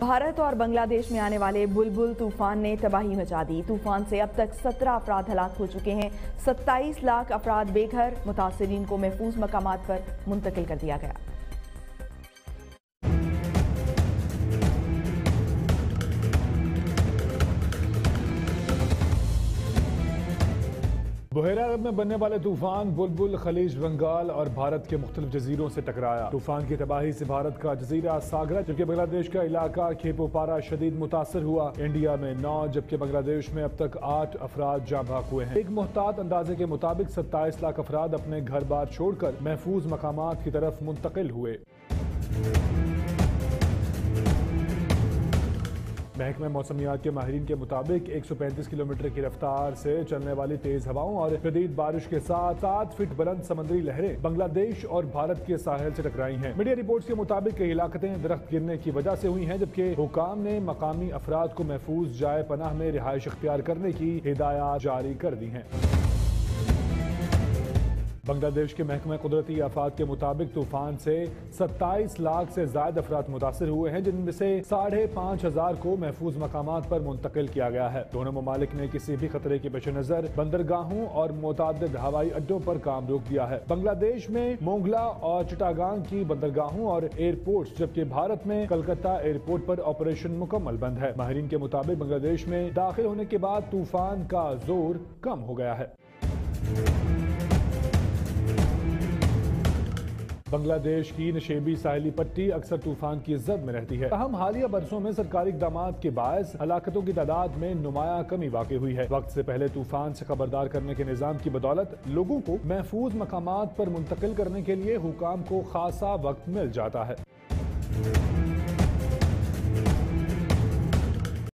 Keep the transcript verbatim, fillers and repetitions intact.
भारत और बांग्लादेश में आने वाले बुलबुल तूफान ने तबाही मचा दी। तूफान से अब तक सत्रह अफराद हलाक हो चुके हैं। सत्ताईस लाख अफराद बेघर, मुतासिरीन को महफूज मकामात पर मुंतकिल कर दिया गया। बहरा अरब में बनने वाले तूफान बुलबुल खलीज बंगाल और भारत के मुख्तलिफ जजीरों से टकराया। तूफान की तबाही से भारत का जजीरा सागरा जबकि बांग्लादेश का इलाका खेपोपारा शदीद मुतासर हुआ। इंडिया में नौ जबकि बांग्लादेश में अब तक आठ अफराद जाँ भाग हुए हैं। एक मुहतात अंदाजे के मुताबिक सत्ताईस लाख अफराद अपने घर बार छोड़कर महफूज मकामात की तरफ मुंतकिल हुए। महकमा मौसमियात के माहिरीन के मुताबिक एक सौ पैंतीस किलोमीटर की रफ्तार से चलने वाली तेज हवाओं और शदीद बारिश के साथ सात फीट बुलंद समुद्री लहरें बांग्लादेश और भारत के साहिल से टकराई हैं। मीडिया रिपोर्ट्स के मुताबिक कई इलाकतें दरख्त गिरने की वजह से हुई हैं जबकि हुकाम ने मकामी अफराद को महफूज जाए पनाह में रिहाइश इख्तियार करने की हिदायत जारी कर दी हैं। बांग्लादेश के महकमा कुदरती आफात के मुताबिक तूफान से सत्ताईस लाख से ज्यादा अफराद मुतासर हुए हैं जिनमें से साढ़े पाँच हजार को महफूज मकामात पर मुंतकिल किया गया है। दोनों ममालिक ने किसी भी खतरे के पेश नजर बंदरगाहों और मुतअद्दिद हवाई अड्डों पर काम रोक दिया है। बांग्लादेश में मोंगला और चिटागांग की बंदरगाहों और एयरपोर्ट जबकि भारत में कलकत्ता एयरपोर्ट पर ऑपरेशन मुकम्मल बंद है। माहिरीन के मुताबिक बांग्लादेश में दाखिल होने के बाद तूफान का जोर कम हो गया है। बांग्लादेश की नशेबी साहिली पट्टी अक्सर तूफान की जद में रहती है। अहम हालिया बरसों में सरकारी इक़दामात के बायस हलाकतों की तादाद में नुमाया कमी वाक़ई हुई है। वक्त से पहले तूफान से खबरदार करने के निज़ाम की बदौलत लोगों को महफूज मकामात पर मुंतकिल करने के लिए हुकाम को खासा वक्त मिल जाता है।